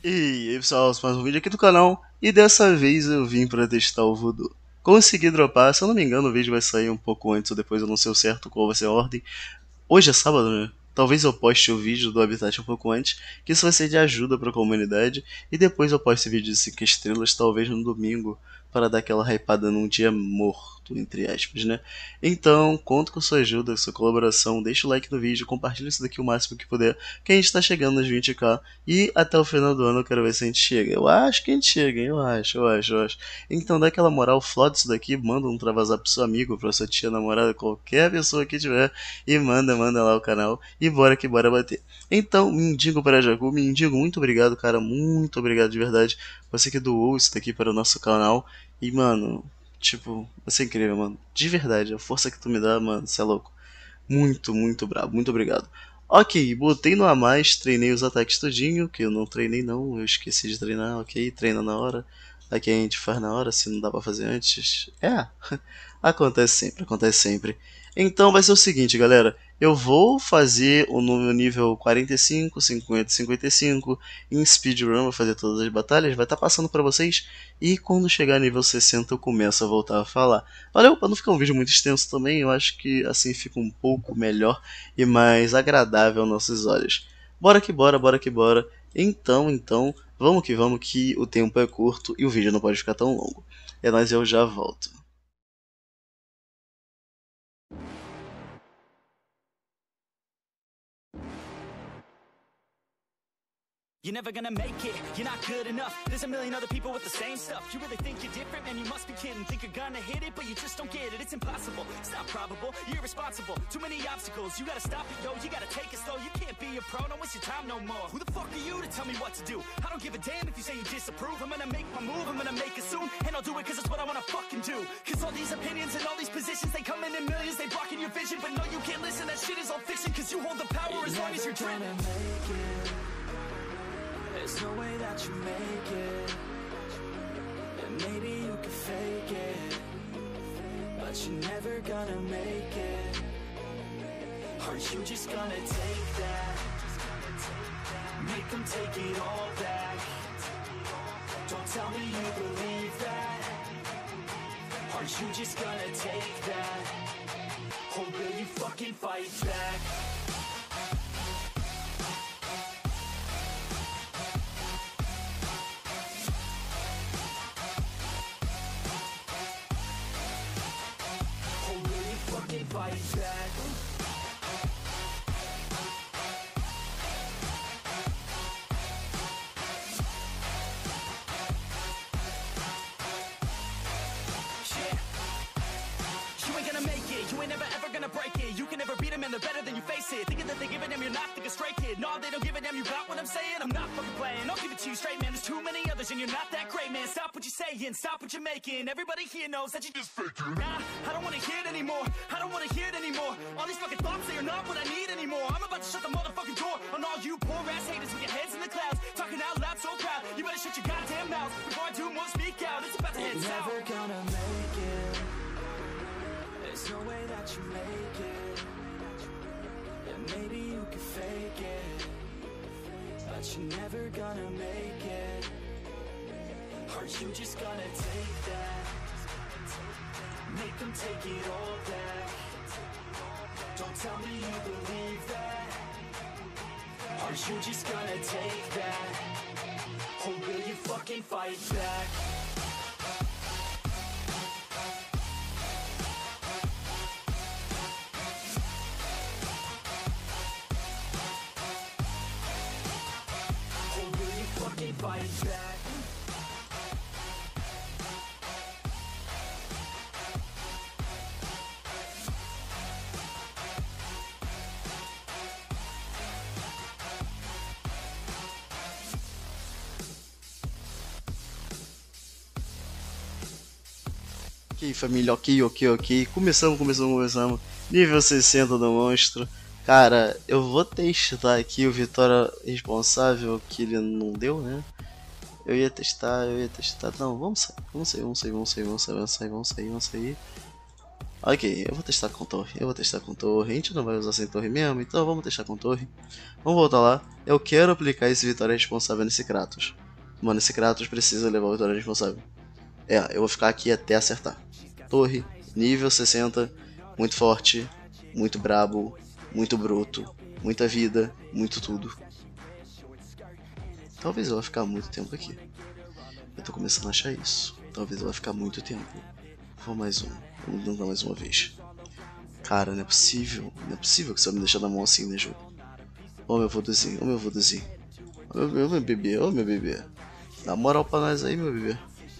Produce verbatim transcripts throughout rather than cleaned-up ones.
E aí pessoal, mais um vídeo aqui do canal, e dessa vez eu vim pra testar o Voodoo. Consegui dropar, se eu não me engano o vídeo vai sair um pouco antes ou depois, eu não sei o certo qual vai ser a ordem. Hoje é sábado, né? Talvez eu poste o vídeo do Habitat um pouco antes, que isso vai ser de ajuda pra comunidade, e depois eu posto esse vídeo de cinco estrelas, talvez no domingo, para dar aquela hypada num dia morto, entre aspas, né? Então, conto com sua ajuda, sua colaboração, deixa o like no vídeo, compartilha isso daqui o máximo que puder, que a gente tá chegando nos vinte k, e até o final do ano eu quero ver se a gente chega. Eu acho que a gente chega, hein? Eu acho, eu acho, eu acho. Então dá aquela moral, flood isso daqui, manda um travazap pro seu amigo, pra sua tia, namorada, qualquer pessoa que tiver, e manda, manda lá o canal, e bora que bora bater. Então, Mendigo para Jacu, Mendigo, muito obrigado, cara, muito obrigado de verdade, você que doou isso daqui para o nosso canal, e mano, tipo, você é incrível, mano, de verdade, a força que tu me dá, mano, você é louco, muito, muito brabo, muito obrigado. Ok, botei no a mais, treinei os ataques tudinho, que eu não treinei não, eu esqueci de treinar, ok, treina na hora, aqui a gente faz na hora, se não dá pra fazer antes, é, acontece sempre, acontece sempre. Então vai ser o seguinte, galera, eu vou fazer o no nível quarenta e cinco, cinquenta, cinquenta e cinco, em speedrun, vou fazer todas as batalhas, vai estar passando pra vocês, e quando chegar nível sessenta eu começo a voltar a falar. Valeu, pra não ficar um vídeo muito extenso também, eu acho que assim fica um pouco melhor e mais agradável aos nossos olhos. Bora que bora, bora que bora. Então, então, vamos que vamos que o tempo é curto e o vídeo não pode ficar tão longo. É nóis, eu já volto. You're never gonna make it, you're not good enough. There's a million other people with the same stuff. You really think you're different, man, you must be kidding. Think you're gonna hit it, but you just don't get it. It's impossible, it's not probable, you're irresponsible. Too many obstacles, you gotta stop it, yo. You gotta take it slow, you can't be a pro, don't waste your time no more. Who the fuck are you to tell me what to do? I don't give a damn if you say you disapprove. I'm gonna make my move, I'm gonna make it soon. And I'll do it cause it's what I wanna fucking do. Cause all these opinions and all these positions, they come in in millions, they blocking your vision. But no, you can't listen, that shit is all fiction. Cause you hold the power you're as long as you're dreaming. There's no way that you make it, and maybe you can fake it, but you're never gonna make it. Are you just gonna take that? Make them take it all back. Don't tell me you believe that. Are you just gonna take that? Or will you fucking fight back? Fight back. Yeah. You ain't gonna make it, you ain't never ever gonna break it. You can never beat them and they're better than you face it. Thinking that they give a damn, you're not thinking straight, kid. No, they don't give a damn, you got what I'm saying? I'm not fucking playing, I'll give it to you straight, man. There's too many others and you're not that great, man. Stop what you're saying, stop what you're making. Everybody here knows that you just faking. Nah, I don't wanna hear it anymore, I don't wanna hear it anymore. All these fucking thoughts, they are not what I need anymore. I'm about to shut the motherfucking door on all you poor ass haters with your heads in the clouds, talking out loud so proud. You better shut your goddamn mouth before I do more, speak out. It's about to head south. You're never gonna make it. There's no way that you make it, and maybe you can fake it, but you're never gonna make it. Are you just gonna take that? Make them take it all back. Don't tell me you believe that. Are you just gonna take that? Or will you fucking fight back? Or will you fucking fight back? Ok, família, ok, ok, ok. Começamos, começamos, começamos. Nível sessenta do monstro. Cara, eu vou testar aqui o Vitória responsável, que ele não deu, né? Eu ia testar, eu ia testar. Não, vamos sair, vamos sair, vamos sair, vamos sair, vamos sair, vamos sair, vamos sair, vamos sair. Ok, eu vou testar com torre, eu vou testar com torre, a gente não vai usar sem torre mesmo, então vamos testar com torre. Vamos voltar lá, eu quero aplicar esse Vitória Responsável nesse Kratos. Mano, esse Kratos precisa levar o Vitória Responsável. É, eu vou ficar aqui até acertar. Torre, nível sessenta, muito forte, muito brabo, muito bruto, muita vida, muito tudo. Talvez eu vá ficar muito tempo aqui. Eu tô começando a achar isso. Talvez eu vá ficar muito tempo. Vou mais um. Vamos tentar mais uma vez. Cara, não é possível. Não é possível que você vai me deixar na mão assim, né, jogo? Ô, meu voduzinho, ô, meu voduzinho. Ô, meu, meu, meu bebê, ô, meu bebê. Dá moral pra nós aí, meu bebê.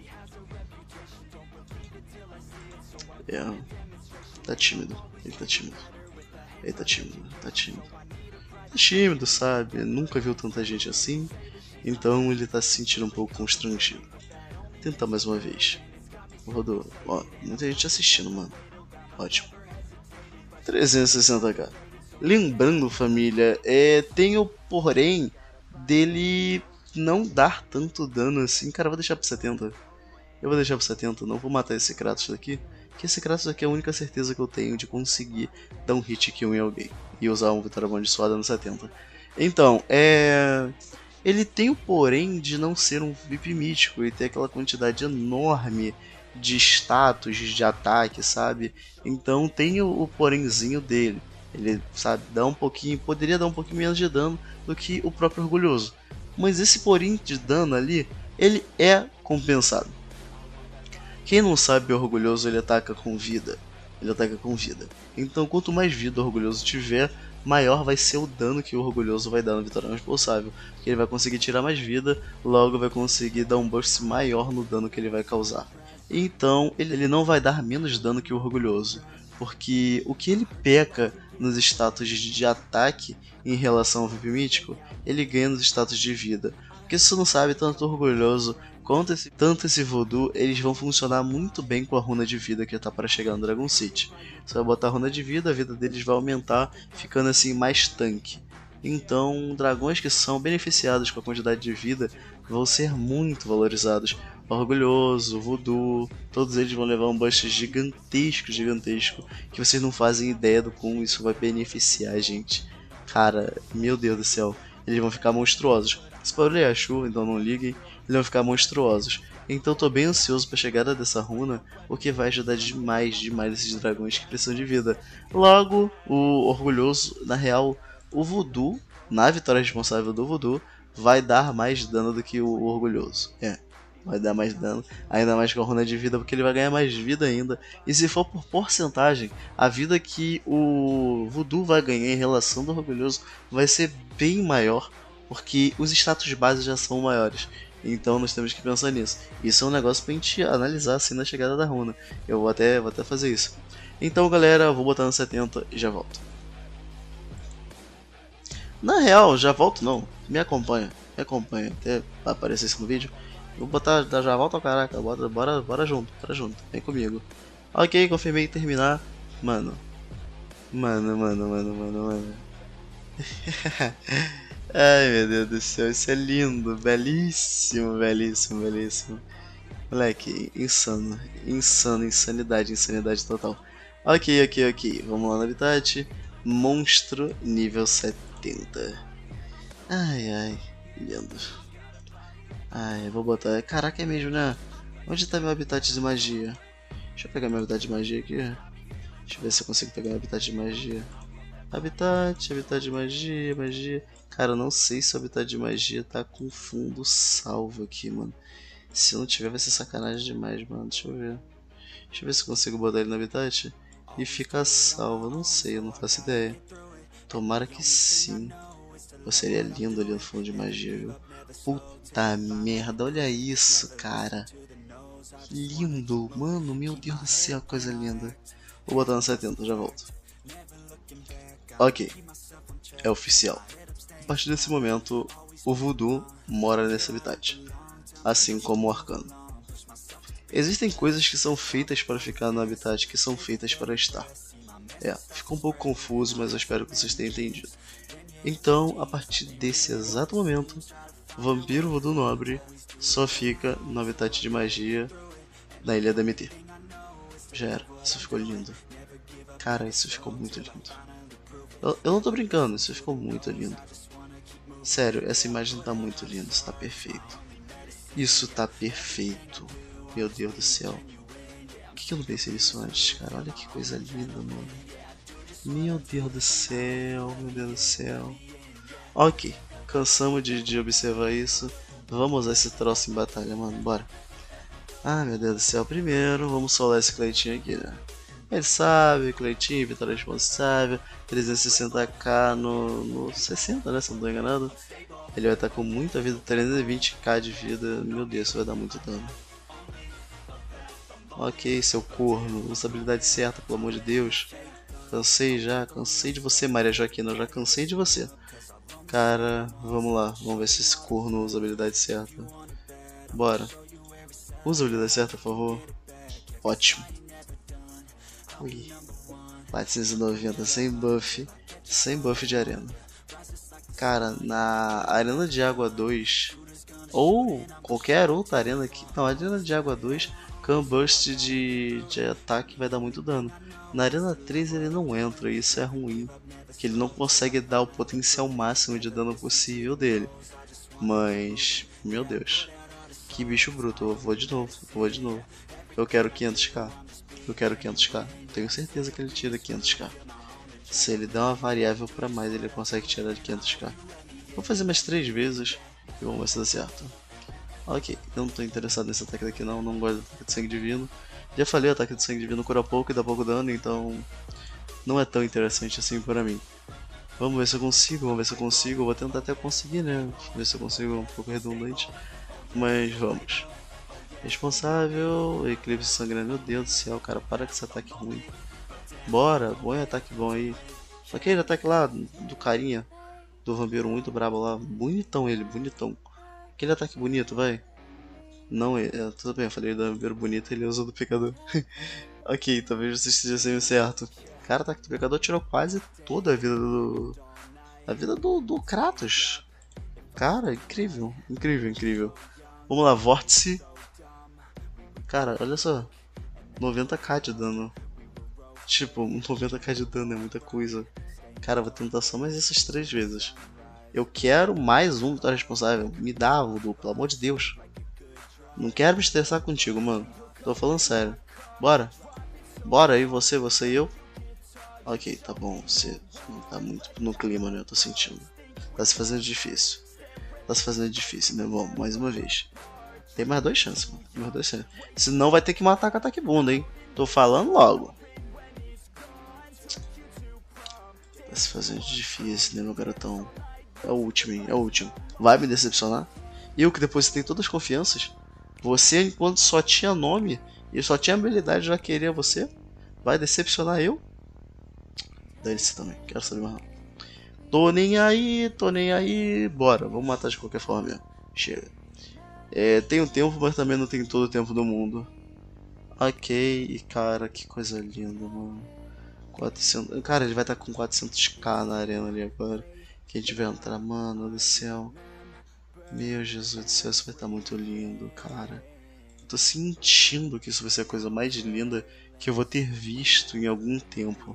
É. Tá tímido. Ele tá tímido. Ele tá tímido. Tá tímido. Tá tímido, sabe? Nunca viu tanta gente assim. Então ele tá se sentindo um pouco constrangido. Vou tentar mais uma vez. Rodou. Ó, muita gente assistindo, mano. Ótimo. trezentos e sessenta k. Lembrando, família, é, tem o porém dele não dar tanto dano assim. Cara, eu vou deixar pro setenta. Eu vou deixar pro setenta, não vou matar esse Kratos daqui. Que esse Kratos daqui é a única certeza que eu tenho de conseguir dar um hit kill em alguém. E usar um Vitória Amaldiçoada no setenta. Então, é... ele tem o porém de não ser um V I P mítico e ter aquela quantidade enorme de status, de ataque, sabe? Então tem o, o porémzinho dele. Ele, sabe, dá um pouquinho, poderia dar um pouquinho menos de dano do que o próprio Orgulhoso. Mas esse porém de dano ali, ele é compensado. Quem não sabe, o Orgulhoso ele ataca com vida. Ele ataca com vida. Então quanto mais vida o Orgulhoso tiver, maior vai ser o dano que o Orgulhoso vai dar no Vitória Responsável. Porque ele vai conseguir tirar mais vida, logo vai conseguir dar um burst maior no dano que ele vai causar. Então ele, ele não vai dar menos dano que o Orgulhoso. Porque o que ele peca nos status de, de ataque em relação ao V I P mítico, ele ganha nos status de vida. Porque se você não sabe, tanto o Orgulhoso quanto esse, tanto esse Voodoo, eles vão funcionar muito bem com a runa de vida que tá para chegar no Dragon City. Você vai botar a runa de vida, a vida deles vai aumentar, ficando assim mais tanque. Então, dragões que são beneficiados com a quantidade de vida vão ser muito valorizados. Orgulhoso, Voodoo, todos eles vão levar um boost gigantesco, gigantesco, que vocês não fazem ideia do como isso vai beneficiar a gente. Cara, meu Deus do céu, eles vão ficar monstruosos. Esse barulho é a chuva, então não liguem, eles vão ficar monstruosos. Então tô bem ansioso para a chegada dessa runa, porque vai ajudar demais, demais esses dragões que precisam de vida. Logo, o Orgulhoso, na real, o Voodoo, na Vitória Responsável do Voodoo, vai dar mais dano do que o Orgulhoso. É, vai dar mais dano, ainda mais com a runa de vida, porque ele vai ganhar mais vida ainda. E se for por porcentagem, a vida que o Voodoo vai ganhar em relação do Orgulhoso vai ser bem maior, porque os status base já são maiores. Então nós temos que pensar nisso. Isso é um negócio pra gente analisar assim na chegada da runa. Eu vou até, vou até fazer isso. Então galera, eu vou botar no setenta e já volto. Na real, já volto não. Me acompanha, me acompanha. Até aparecer isso no vídeo. Vou botar, já volto ao caraca. Bora, bora, bora junto, bora junto. Vem comigo. Ok, confirmei terminar. Mano. Mano, mano, mano, mano, mano. Ai meu Deus do céu, isso é lindo, belíssimo, belíssimo, belíssimo. Moleque, insano, insano, insanidade, insanidade total. Ok, ok, ok, vamos lá no habitat. Monstro nível setenta. Ai, ai, lindo. Ai, eu vou botar, caraca é mesmo, né? Onde tá meu habitat de magia? Deixa eu pegar meu habitat de magia aqui. Deixa eu ver se eu consigo pegar meu habitat de magia. Habitat, habitat de magia, magia. Cara, eu não sei se o habitat de magia tá com fundo salvo aqui, mano. Se não tiver vai ser sacanagem demais, mano. Deixa eu ver. Deixa eu ver se eu consigo botar ele no habitat e ficar salvo. Não sei, eu não faço ideia. Tomara que sim. Pô, seria lindo ali no fundo de magia, viu? Puta merda, olha isso, cara. Lindo, mano, meu Deus do céu, coisa linda. Vou botar no setenta, já volto. Ok, é oficial. A partir desse momento, o Voodoo mora nesse habitat, assim como o Arcano. Existem coisas que são feitas para ficar no habitat que são feitas para estar. É, ficou um pouco confuso, mas eu espero que vocês tenham entendido. Então, a partir desse exato momento, o Vampiro Voodoo Nobre só fica no habitat de magia na Ilha da M T. Já era, isso ficou lindo. Cara, isso ficou muito lindo. Eu, eu não tô brincando, isso ficou muito lindo. Sério, essa imagem tá muito linda, isso tá perfeito. Isso tá perfeito. Meu Deus do céu. Por que, que eu não pensei nisso antes, cara? Olha que coisa linda, mano. Meu Deus do céu, meu Deus do céu. Ok, cansamos de, de observar isso. Vamos usar esse troço em batalha, mano, bora. Ah, meu Deus do céu, primeiro vamos solar esse Cleitinho aqui, né? Ele sabe, Cleitinho, vitória responsável, trezentos e sessenta k no, no sessenta, né, se não tô enganado. Ele vai estar com muita vida, trezentos e vinte k de vida, meu Deus, isso vai dar muito dano. Ok, seu corno, usa a habilidade certa, pelo amor de Deus. Cansei já, cansei de você, Maria Joaquina, eu já cansei de você. Cara, vamos lá, vamos ver se esse corno usa a habilidade certa. Bora. Usa a habilidade certa, por favor. Ótimo. Ui. quatrocentos e noventa, sem buff. Sem buff de arena. Cara, na Arena de Água dois, ou qualquer outra arena aqui. Não, Arena de Água dois, Can Burst de, de ataque vai dar muito dano. Na Arena três ele não entra, e isso é ruim. Que ele não consegue dar o potencial máximo de dano possível dele. Mas, meu Deus. Que bicho bruto, eu vou de novo, eu vou de novo. Eu quero quinhentos k. Eu quero quinhentos k. Tenho certeza que ele tira quinhentos k. Se ele der uma variável pra mais, ele consegue tirar de quinhentos k. Vou fazer mais três vezes e vamos ver se dá certo. Ok, eu não tô interessado nesse ataque daqui não, não gosto do ataque de sangue divino. Já falei, o ataque de sangue divino cura pouco e dá pouco dano, então não é tão interessante assim para mim. Vamos ver se eu consigo, vamos ver se eu consigo, eu vou tentar até conseguir, né? Ver se eu consigo, um pouco redundante. Mas vamos. Responsável, eclipse sangrando, meu Deus do céu, cara, para com esse ataque ruim. Bora, põe ataque bom aí. Aquele ataque lá do carinha, do vampiro muito brabo lá, bonitão ele, bonitão. Aquele ataque bonito, vai. Não, é, é, tudo bem, eu falei do vampiro bonito, ele usa do pecador. Ok, talvez você esteja sendo certo. Cara, o ataque do pecador tirou quase toda a vida do... A vida do, do Kratos. Cara, incrível, incrível, incrível. Vamos lá, Vórtice. Cara, olha só. noventa k de dano. Tipo, noventa k de dano é muita coisa. Cara, vou tentar só mais essas três vezes. Eu quero mais um vitória responsável. Me dá, Voodoo, pelo amor de Deus. Não quero me estressar contigo, mano. Tô falando sério. Bora. Bora aí, você, você e eu. Ok, tá bom. Você tá muito no clima, né? Eu tô sentindo. Tá se fazendo difícil. Tá se fazendo difícil, né? Bom, mais uma vez. Tem mais dois chances, mano. Tem mais dois chances. Senão vai ter que matar com ataque bunda, hein? Tô falando logo. Tá se fazendo difícil, né, meu garotão? É o último, hein? É o último. Vai me decepcionar? Eu que depositei todas as confianças? Você, enquanto só tinha nome e só tinha habilidade, já queria você? Vai decepcionar eu? Dane-se também, quero saber mais. Tô nem aí, tô nem aí. Bora, vamos matar de qualquer forma mesmo. Chega. É, tenho tempo, mas também não tenho todo o tempo do mundo. Ok, cara, que coisa linda, mano. quatrocentos... Cara, ele vai estar com quatrocentos k na arena ali agora. Que a gente vai entrar, mano do céu. Meu Jesus do céu, isso vai estar muito lindo, cara. Tô sentindo que isso vai ser a coisa mais linda que eu vou ter visto em algum tempo.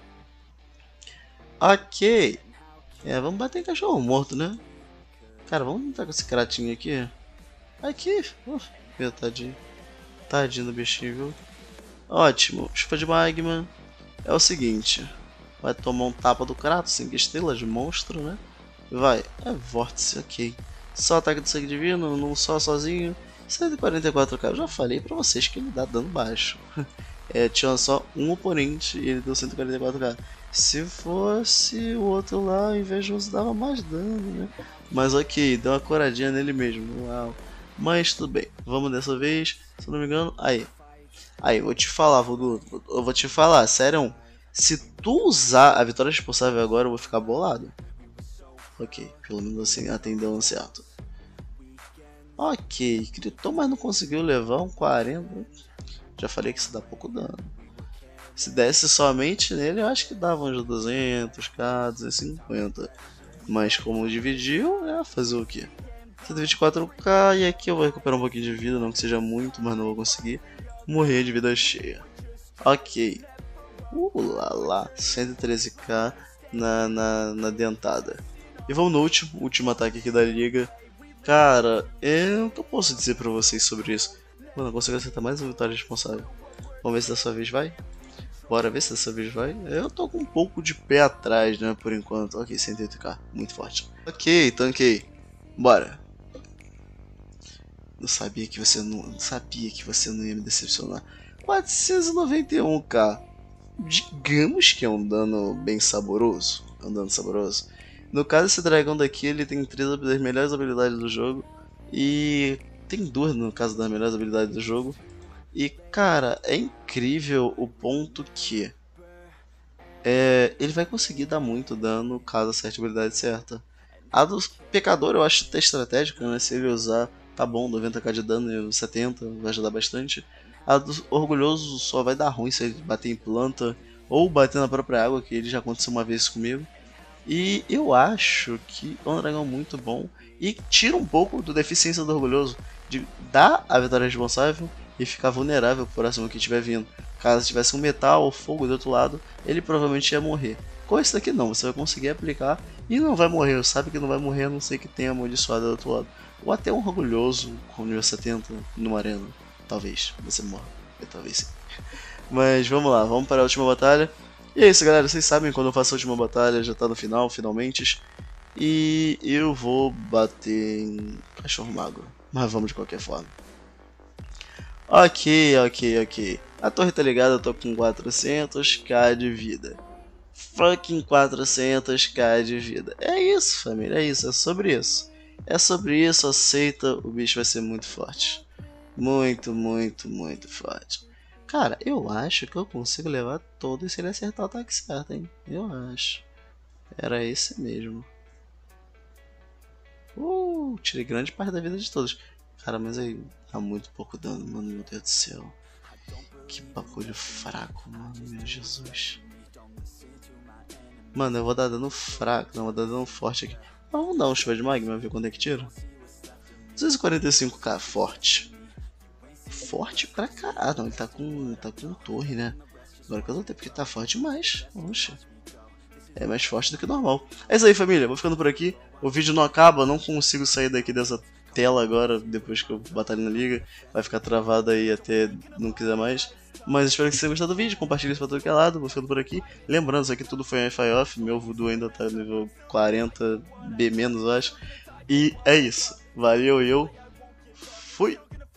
Ok. É, vamos bater em cachorro morto, né? Cara, vamos lutar com esse cratinho aqui. Aqui. Uh, meu tadinho. Tadinho do bichinho, viu? Ótimo. Chuva de magma. É o seguinte. Vai tomar um tapa do Kratos, cinco estrelas de monstro, né? Vai. É vórtice, ok. Só ataque do sangue divino, não só sozinho. cento e quarenta e quatro k. Eu já falei pra vocês que ele dá dano baixo. É, tinha só um oponente e ele deu cento e quarenta e quatro k. Se fosse o outro lá, o invejoso dava mais dano, né? Mas ok, deu uma coradinha nele mesmo. Uau. Mas tudo bem, vamos dessa vez. Se eu não me engano, aí. Aí, vou te falar, Voodoo. Eu vou te falar, sério. Se tu usar a vitória responsável agora, eu vou ficar bolado. Ok, pelo menos assim atendeu um certo. Ok, gritou, mas não conseguiu levar um quarenta. Já falei que isso dá pouco dano. Se desse somente nele, eu acho que dava uns duzentos k, duzentos e cinquenta. Mas como dividiu, é fazer o que? cento e vinte e quatro k, e aqui eu vou recuperar um pouquinho de vida, não que seja muito, mas não vou conseguir morrer de vida cheia. Ok. Uh lá lá, cento e treze k na, na, na dentada. E vamos no último, último ataque aqui da liga. Cara, eu o que eu posso dizer pra vocês sobre isso? Mano, eu consigo acertar mais uma vitória responsável. Vamos ver se dessa vez vai. Bora ver se dessa vez vai. Eu tô com um pouco de pé atrás, né, por enquanto. Ok, cento e oito k, muito forte. Ok, tanquei. Bora. Eu sabia que você não, não sabia que você não ia me decepcionar. quatrocentos e noventa e um k. Digamos que é um dano bem saboroso. É um dano saboroso. No caso, esse dragão daqui, ele tem três das melhores habilidades do jogo. E tem duas no caso das melhores habilidades do jogo. E cara, é incrível o ponto que é, ele vai conseguir dar muito dano caso acerte a habilidade certa. A do Pecador eu acho até estratégica, né? Se ele usar, tá bom, noventa k de dano e setenta, vai ajudar bastante. A do Orgulhoso só vai dar ruim se ele bater em planta ou bater na própria água, que ele já aconteceu uma vez comigo. E eu acho que é um dragão muito bom e tira um pouco da deficiência do Orgulhoso, de dar a vitória responsável e ficar vulnerável pro próximo que estiver vindo. Caso tivesse um metal ou fogo do outro lado, ele provavelmente ia morrer. Com esse daqui não, você vai conseguir aplicar e não vai morrer. Sabe que não vai morrer, a não ser que tenha amaldiçoado do outro lado. Ou até um Orgulhoso com nível setenta numa arena. Talvez você morra, talvez sim. Mas vamos lá, vamos para a última batalha. E é isso, galera, vocês sabem, quando eu faço a última batalha já tá no final, finalmente. E eu vou bater em Cachorro Magro, mas vamos de qualquer forma. Ok, ok, ok. A torre tá ligada, eu tô com quatrocentos k de vida. Fucking quatrocentos k de vida. É isso, família, é isso, é sobre isso. É sobre isso, aceita, o bicho vai ser muito forte. Muito, muito, muito forte. Cara, eu acho que eu consigo levar todos se ele acertar o ataque certo, hein? Eu acho. Era esse mesmo. Uh, tirei grande parte da vida de todos. Cara, mas aí dá muito pouco dano, mano, meu Deus do céu. Que bagulho fraco, mano, meu Jesus. Mano, eu vou dar dano fraco, não vou dar dano forte aqui. Mas vamos dar um chuva de magma, ver quando é que tira. duzentos e quarenta e cinco k, forte. Forte pra caralho, não, ele tá com, tá com torre, né? Agora que eu não tenho, porque tá forte demais. Oxe. É mais forte do que normal. É isso aí, família, vou ficando por aqui. O vídeo não acaba, não consigo sair daqui dessa tela agora, depois que eu batalho na liga. Vai ficar travado aí até não quiser mais. Mas espero que vocês tenham gostado do vídeo, compartilhe isso pra todo que é lado, vou ficando por aqui. Lembrando, isso aqui tudo foi Wi-Fi off, meu voodoo ainda tá no nível quarenta B menos, eu acho. E é isso, valeu e eu fui!